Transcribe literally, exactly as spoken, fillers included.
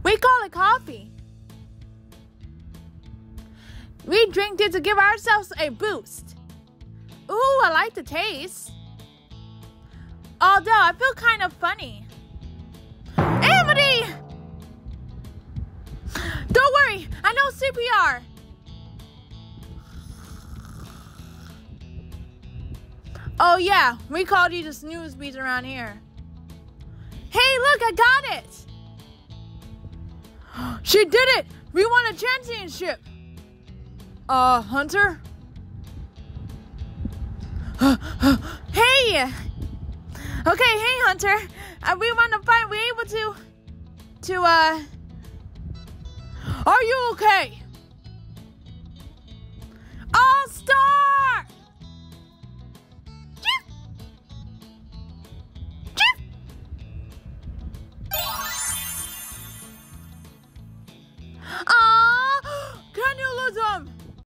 We call it coffee. We drink it to give ourselves a boost. Ooh, I like the taste. Although, I feel kind of funny. Amity! Don't worry, I know C P R. Oh yeah, we called you the snooze bees around here. Hey, look, I got it! She did it! We won a championship! Uh, Hunter? Hey! Okay, hey, Hunter. Uh, we want to find, we able to, to, uh... Are you okay? All-Star!